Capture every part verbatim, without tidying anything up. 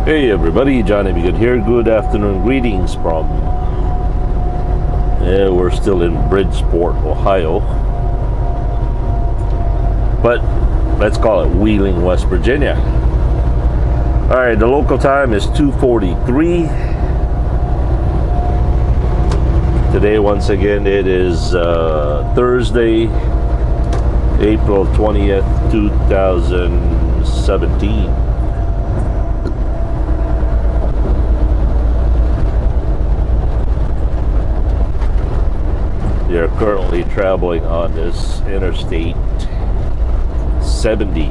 Hey everybody, Johnny B. Good here. Good afternoon. Greetings from, yeah, we're still in Bridgeport, Ohio. But let's call it Wheeling, West Virginia. All right, the local time is two forty-three. Today, once again, it is uh, Thursday, April twentieth, two thousand seventeen. They're currently traveling on this Interstate seventy.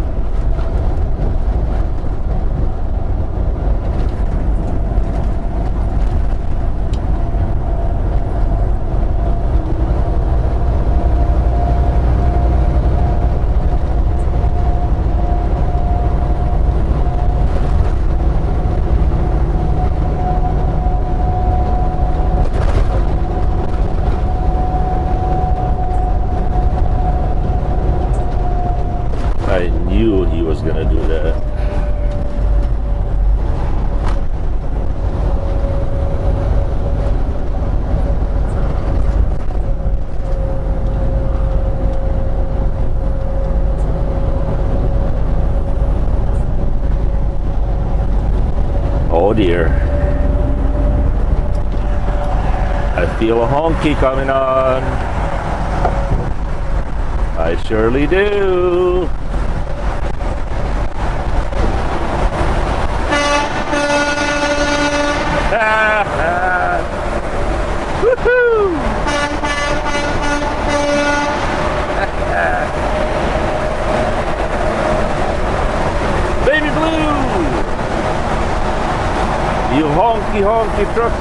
I knew he was gonna do that. Oh dear. I feel a honky coming on. I surely do. Woohoo! Baby Blue! You honky honky truck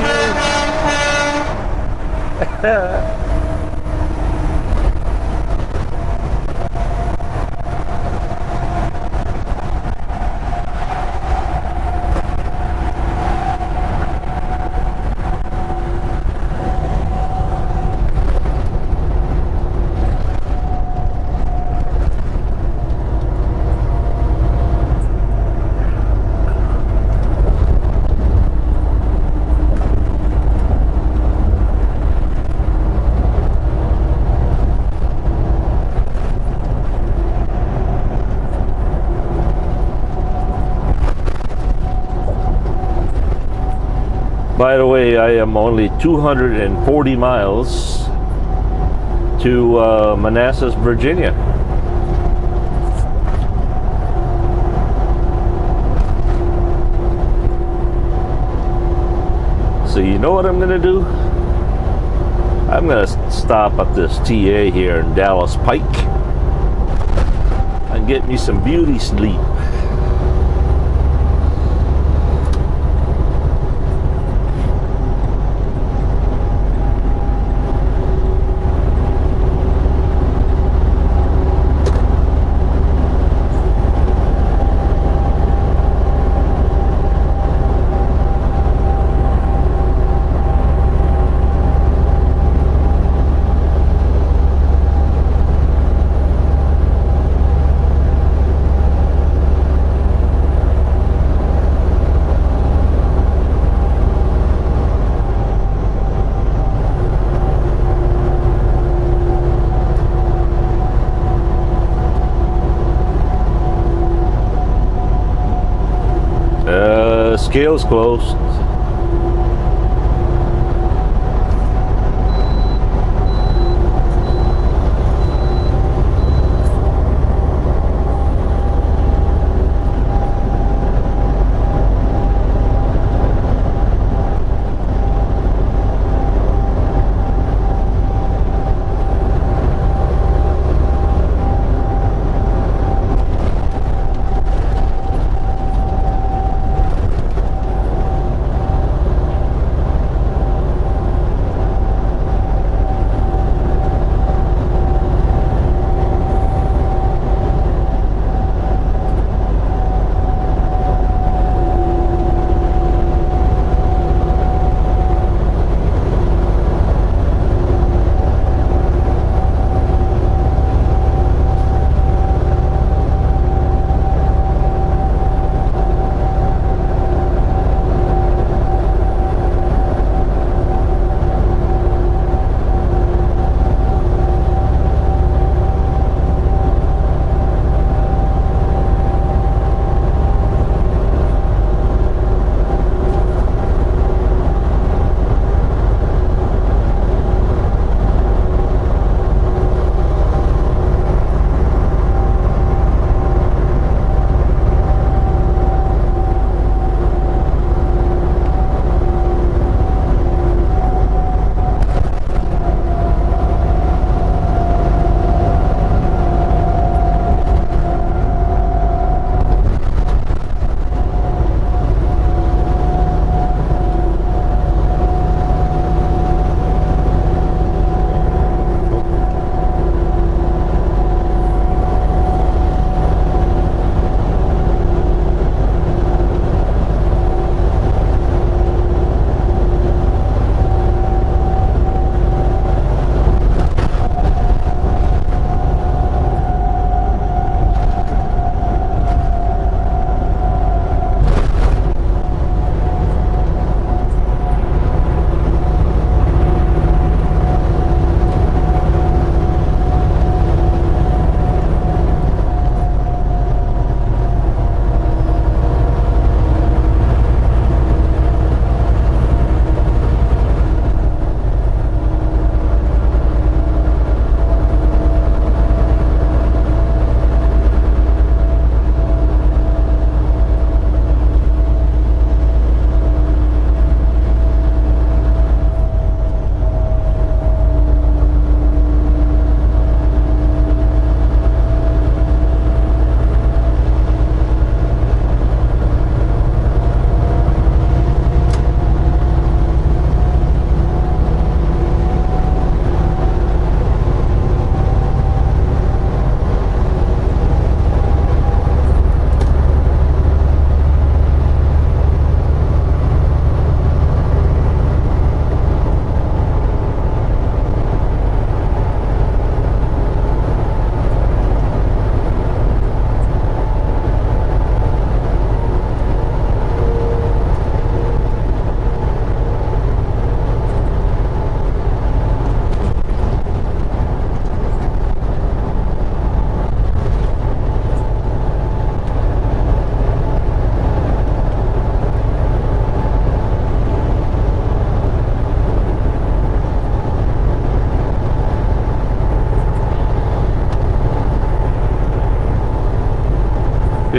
you! By the way, I am only two hundred forty miles to uh, Manassas, Virginia. So you know what I'm gonna do? I'm gonna stop at this T A here in Dallas Pike and get me some beauty sleep. Uh, scale's closed.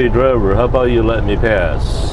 Hey driver, how about you let me pass?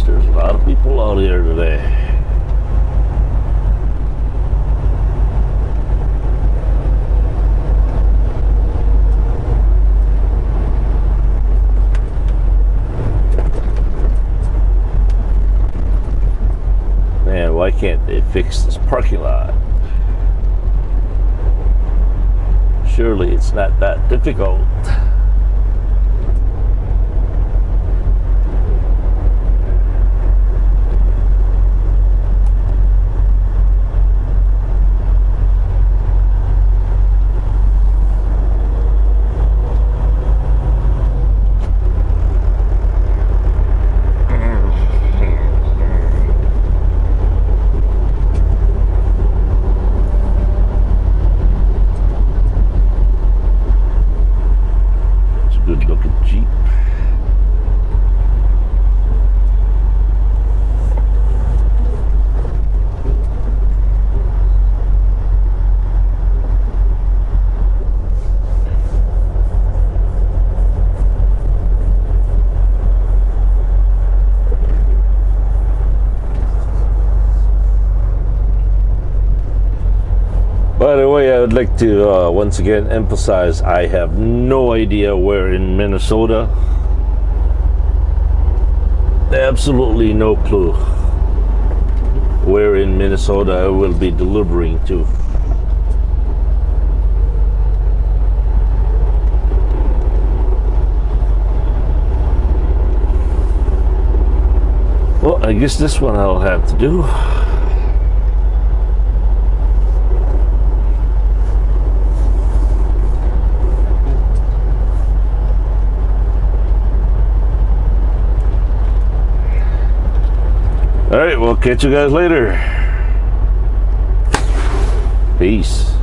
there's a lot of people out here today. Man, why can't they fix this parking lot? Surely it's not that difficult. By the way, I would like to uh, once again emphasize I have no idea where in Minnesota. Absolutely no clue where in Minnesota I will be delivering to. Well, I guess this one I'll have to do. All right, we'll catch you guys later. Peace.